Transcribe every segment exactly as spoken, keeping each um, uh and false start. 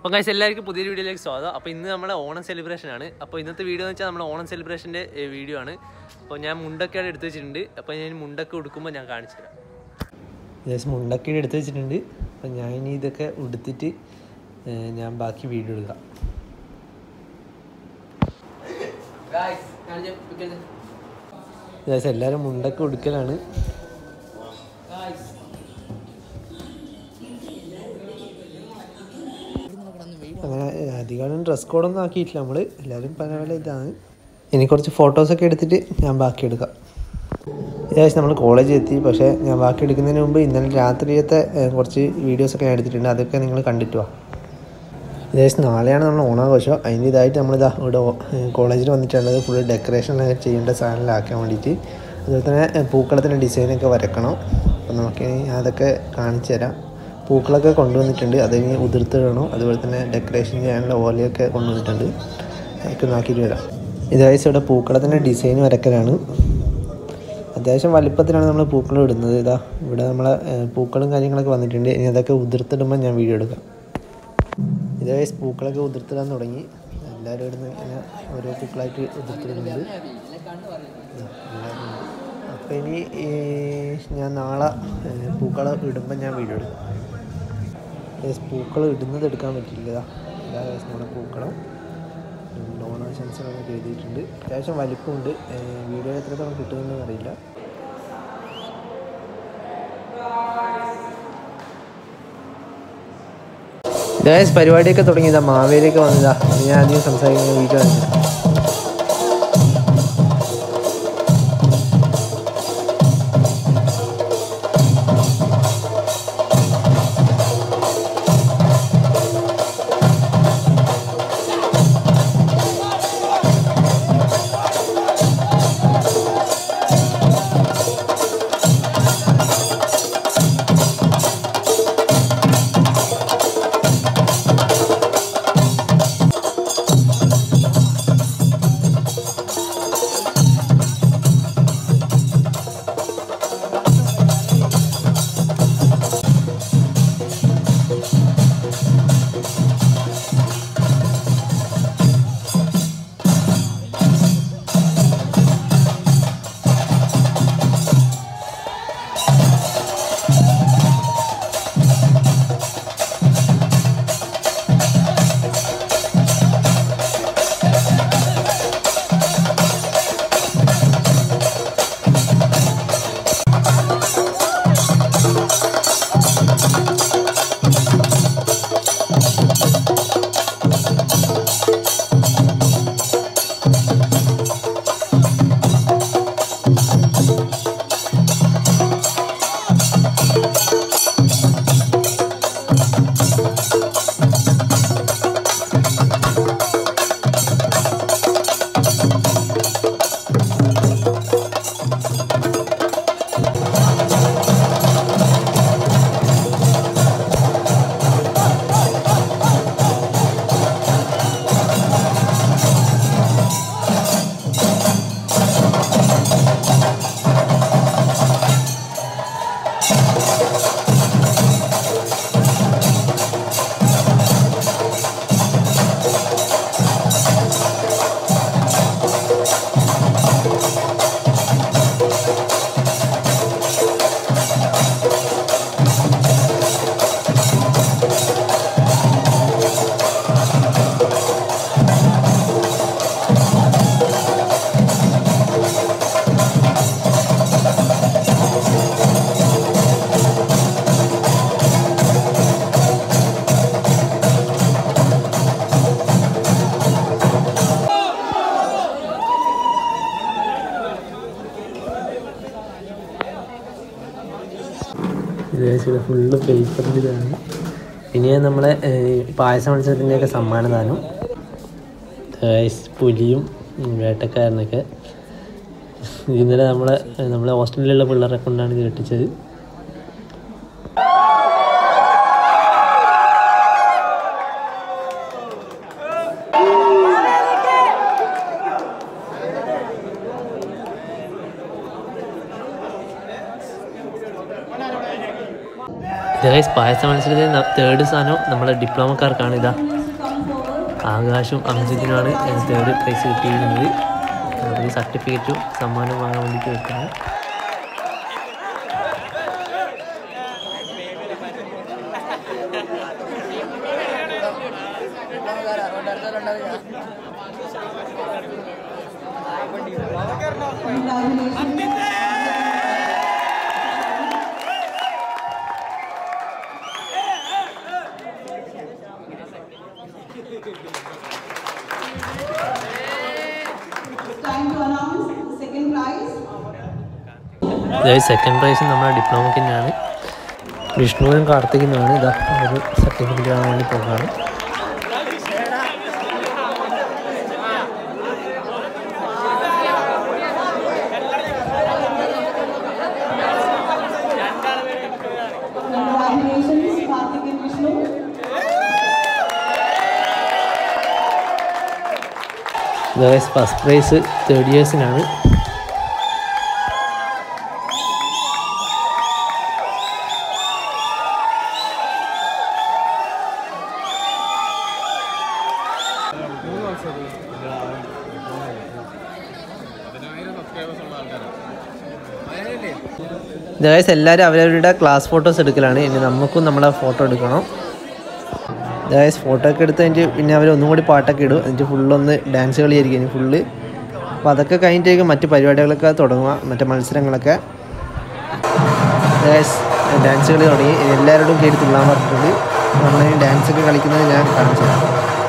അപ്പോൾ ഗൈസ് എല്ലാവർക്കും പുതിയൊരു വീഡിയോയിലേക്ക് സ്വാഗതം. അപ്പോൾ ഇന്ന് നമ്മുടെ ഓണം സെലിബ്രേഷൻ ആണ്. അപ്പോൾ ഇന്നത്തെ വീഡിയോ എന്ന് വെച്ചാൽ നമ്മുടെ ഓണം സെലിബ്രേഷൻ്റെ വീഡിയോ ആണ്. അപ്പോൾ ഞാൻ മുണ്ടൊക്കെയാണ് എടുത്ത് വെച്ചിട്ടുണ്ട്. അപ്പോൾ ഞാൻ മുണ്ടൊക്കെ ഉടുക്കുമ്പോൾ ഞാൻ കാണിച്ചു തരാം. ഏകദേശം മുണ്ടൊക്കെ എടുത്ത് വെച്ചിട്ടുണ്ട്. അപ്പോൾ ഞാൻ ഇനി ഇതൊക്കെ ഉടുത്തിട്ട് ഞാൻ ബാക്കി വീഡിയോ എടുക്കാം. ഏകദേശം എല്ലാവരും മുണ്ടൊക്കെ ഉടുക്കലാണ്. അങ്ങനെ അധികം ഡ്രസ് കോഡൊന്നും ആക്കിയിട്ടില്ല നമ്മൾ. എല്ലാവരും പല പല ഇതാണ്. ഇനി കുറച്ച് ഫോട്ടോസൊക്കെ എടുത്തിട്ട് ഞാൻ ബാക്കി എടുക്കാം. ഏകദേശം നമ്മൾ കോളേജിൽ എത്തി. പക്ഷേ ഞാൻ ബാക്കി എടുക്കുന്നതിന് മുമ്പ് ഇന്നലെ രാത്രിയത്തെ കുറച്ച് വീഡിയോസൊക്കെ ഞാൻ എടുത്തിട്ടുണ്ട്. അതൊക്കെ നിങ്ങൾ കണ്ടിട്ട് വാ. ഏകദേശം നാളെയാണ് നമ്മൾ ഓണാഘോഷം. അതിൻ്റെ ഇതായിട്ട് നമ്മളിതാ ഇവിടെ കോളേജിൽ വന്നിട്ടുള്ളത് ഫുൾ ഡെക്കറേഷനൊക്കെ ചെയ്യേണ്ട സാധനങ്ങളാക്കാൻ വേണ്ടിയിട്ട്. അതുപോലെ തന്നെ പൂക്കളത്തിൻ്റെ ഡിസൈനൊക്കെ വരക്കണം. അപ്പം നമുക്ക് അതൊക്കെ കാണിച്ചു തരാം. പൂക്കളൊക്കെ കൊണ്ടുവന്നിട്ടുണ്ട്. അതിന് ഉതിർത്തിടണം. അതുപോലെ തന്നെ ഡെക്കറേഷൻ ചെയ്യാനുള്ള ഓലയൊക്കെ കൊണ്ടുവന്നിട്ടുണ്ട്. അതൊക്കെ നോക്കിയിട്ട് വരാം. ഇതായത് ഇവിടെ പൂക്കളത്തിൻ്റെ ഡിസൈൻ വരക്കലാണ്. അത്യാവശ്യം വലിപ്പത്തിലാണ് നമ്മൾ പൂക്കൾ ഇടുന്നത്. ഇതാ ഇവിടെ നമ്മളെ പൂക്കളും കാര്യങ്ങളൊക്കെ വന്നിട്ടുണ്ട്. ഇനി അതൊക്കെ ഉതിർത്തിടുമ്പോൾ ഞാൻ വീഡിയോ എടുക്കാം. ഇതായത് പൂക്കളൊക്കെ ഉതിർത്തിടാൻ തുടങ്ങി. എല്ലാവരും ഇടുന്ന ഇങ്ങനെ ഓരോ പൂക്കളായിട്ട് ഉതിർത്തിടുന്നുണ്ട്. അപ്പോൾ ഇനി ഞാൻ നാളെ പൂക്കൾ ഇടുമ്പോൾ ഞാൻ വീഡിയോ എടുക്കും. പൂക്കൾ ഇടുന്നത് എടുക്കാൻ പറ്റില്ല. എല്ലാ ദിവസം നമ്മുടെ പൂക്കളം ഡോണേഷൻസൊക്കെ എഴുതിയിട്ടുണ്ട്. അത്യാവശ്യം വലിപ്പമുണ്ട്. വീഡിയോ എത്രത്തോളം കിട്ടുമെന്ന് അറിയില്ല. ഗൈസ് പരിപാടിയൊക്കെ തുടങ്ങിയതാ. മാവേലിയൊക്കെ വന്നതാ. ഞാൻ അധികം സംസാരിക്കുന്ന വീഡിയോ ആണ്. ഇതേശം ഫുള്ള് പേപ്പറിലാണ്. ഇനി നമ്മളെ പായസ മത്സരത്തിൻ്റെയൊക്കെ സമ്മാനദാനം. പുലിയും വേട്ടക്കാരനൊക്കെ ഇന്നലെ നമ്മളെ നമ്മളെ ഹോസ്റ്റലിലുള്ള പിള്ളേരെ കൊണ്ടാണ് ഇത് കെട്ടിച്ചത്. ഗൈസ് പായസ മത്സരത്തിൽ തേർഡ് സ്ഥാനം നമ്മളെ ഡിപ്ലോമക്കാർക്കാണ്. ഇതാ ആകാശും അംജിത്തിനുമാണ് തേർഡ് പ്രൈസ് കിട്ടിയിരുന്നത്. ഒരു സർട്ടിഫിക്കറ്റും സമ്മാനവും വാങ്ങാൻ വേണ്ടിയിട്ട് വെക്കുന്നത്. സെക്കൻഡ് പ്രൈസ് നമ്മുടെ ഡിപ്ലോമയ്ക്ക് തന്നെയാണ്. വിഷ്ണുവിനും കാർത്തികിനുമാണ്. ഇതാ ഒരു സർട്ടിഫിക്കറ്റ് വാങ്ങാൻ വേണ്ടി പോകുകയാണ്. ഫസ്റ്റ് പ്രൈസ് തേർഡ് ഇയേഴ്സിനാണ്. ഗൈസ് എല്ലാവരും അവരവരുടെ ക്ലാസ് ഫോട്ടോസ് എടുക്കലാണ്. ഇനി നമുക്കും നമ്മളെ ഫോട്ടോ എടുക്കണം. ഗൈസ് ഫോട്ടോ ഒക്കെ എടുത്ത് കഴിഞ്ഞിട്ട് പിന്നെ അവർ ഒന്നും കൂടി പാട്ടൊക്കെ ഇടും. എന്നിട്ട് ഫുള്ളൊന്ന് ഡാൻസ് കളിയായിരിക്കും ഇനി ഫുള്ള്. അപ്പോൾ അതൊക്കെ കഴിഞ്ഞിട്ടേക്കും മറ്റ് പരിപാടികളൊക്കെ തുടങ്ങുക, മറ്റേ മത്സരങ്ങളൊക്കെ. ഗൈസ് ഡാൻസ് കളി തുടങ്ങി. എല്ലാവരോടും കയറി തുള്ളാൻ പറഞ്ഞിട്ടുണ്ട്. നമ്മൾ ഡാൻസൊക്കെ കളിക്കുന്നത് ഞാൻ കാണിച്ചു തരാം.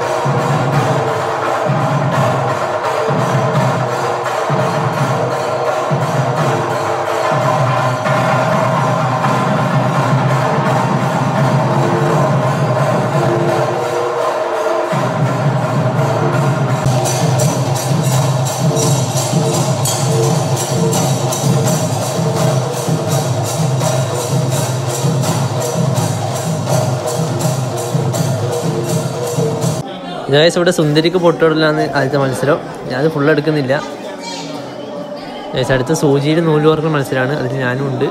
ഗൈസ് ഇവിടെ സുന്ദരിക്ക് പൊട്ടോടലാണ് ആദ്യത്തെ മത്സരം. ഞാനത് ഫുൾ എടുക്കുന്നില്ല. ഗൈസ് അടുത്ത സൂചിയിൽ നൂല് കോർക്കുന്ന മത്സരമാണ്. അതിൽ ഞാനും ഉണ്ട്.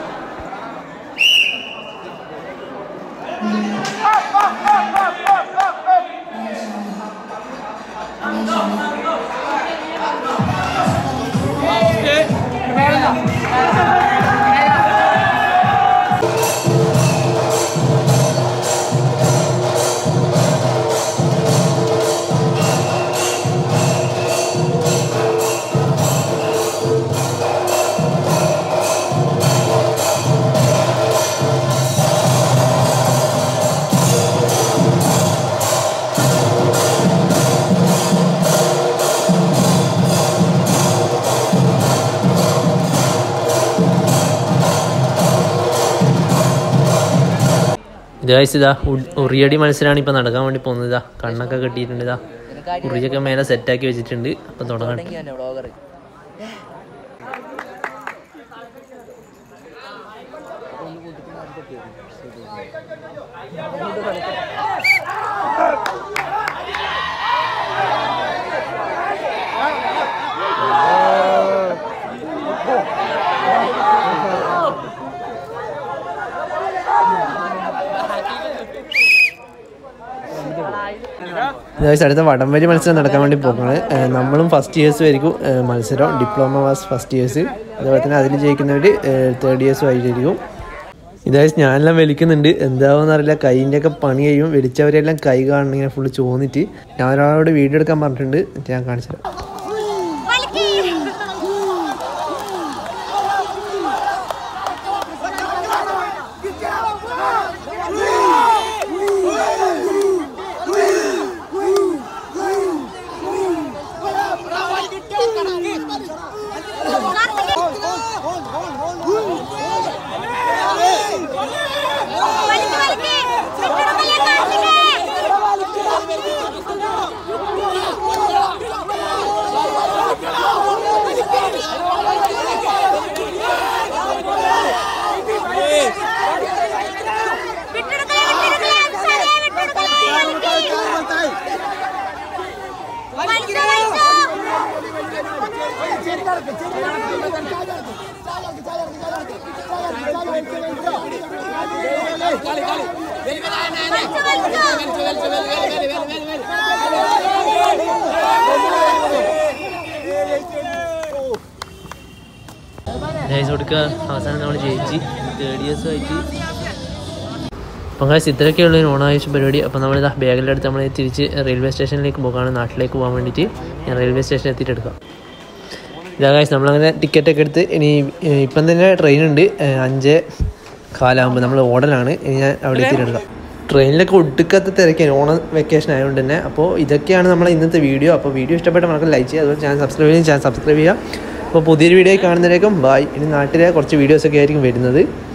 ഗൈസ് ഇതാ ഉറിയടി മത്സരമാണ് ഇപ്പോൾ നടക്കാൻ വേണ്ടി പോകുന്നത്. ഇതാ കണ്ണൊക്കെ കെട്ടിയിട്ടുണ്ട്. ഇതാ ഉറിയൊക്കെ മേലെ സെറ്റാക്കി വെച്ചിട്ടുണ്ട്. അപ്പം തുടങ്ങാൻ അടുത്ത വടംവലി മത്സരം നടക്കാൻ വേണ്ടി പോകുന്നത്. നമ്മളും ഫസ്റ്റ് ഇയേഴ്സും ആയിരിക്കും മത്സരം. Diploma was first years. അതുപോലെ തന്നെ അതിൽ ജയിക്കുന്നവർ തേർഡ് ഇയേഴ്സും ആയിരിക്കും. ഇതായത് ഞാനെല്ലാം വലിക്കുന്നുണ്ട്. എന്താവെന്ന് അറിയില്ല. കൈയിൻ്റെ ഒക്കെ പണി കഴിയും. വലിച്ചവരെല്ലാം കൈ കാണണം ഇങ്ങനെ ഫുള്ള് ചോന്നിട്ട്. ഞാൻ ഒരാളോട് വീഡിയോ എടുക്കാൻ പറഞ്ഞിട്ടുണ്ട്. ഞാൻ കാണിച്ചു തരാം. ഗൈസ് കൊടുക്കുക അവസാനം നമ്മൾ ജയിച്ച് തേർഡ് ഇയേഴ്സും ആയിട്ട്. അപ്പം ഗൈസ് ഇത്രയൊക്കെയുള്ള ഒരു ഓണാഘോഷ പരിപാടി. അപ്പോൾ നമ്മളിതാ ബാഗിലെടുത്ത് നമ്മൾ തിരിച്ച് റെയിൽവേ സ്റ്റേഷനിലേക്ക് പോകാണ്, നാട്ടിലേക്ക് പോകാൻ വേണ്ടിയിട്ട്. ഞാൻ റെയിൽവേ സ്റ്റേഷനിൽ എത്തിയിട്ട് എടുക്കാം. ഇതാ ഗൈസ് നമ്മളങ്ങനെ ടിക്കറ്റൊക്കെ എടുത്ത് ഇനി ഇപ്പം തന്നെ ട്രെയിനുണ്ട് അഞ്ച് കാലാകുമ്പോൾ നമ്മൾ ഓടലാണ്. ഇനി ഞാൻ അവിടെ എത്തിയിട്ടെടുക്കാം. ട്രെയിനിലൊക്കെ ഒടുക്കത്തെ തിരക്കാണ് ഓണം വെക്കേഷൻ ആയതുകൊണ്ട് തന്നെ. അപ്പോൾ ഇതൊക്കെയാണ് നമ്മളെ ഇന്നത്തെ വീഡിയോ. അപ്പോൾ വീഡിയോ ഇഷ്ടപ്പെട്ട നമുക്ക് ലൈക്ക് ചെയ്യുക, അതുപോലെ ചാനൽ സബ്സ്ക്രൈബ് ചെയ്യുക ചാനൽ സബ്സ്ക്രൈബ് ചെയ്യുക. അപ്പോൾ പുതിയൊരു വീഡിയോ കാണുന്നതിലേക്കും ബൈ. ഇനി നാട്ടിലെ കുറച്ച് വീഡിയോസൊക്കെ ആയിരിക്കും വരുന്നത്.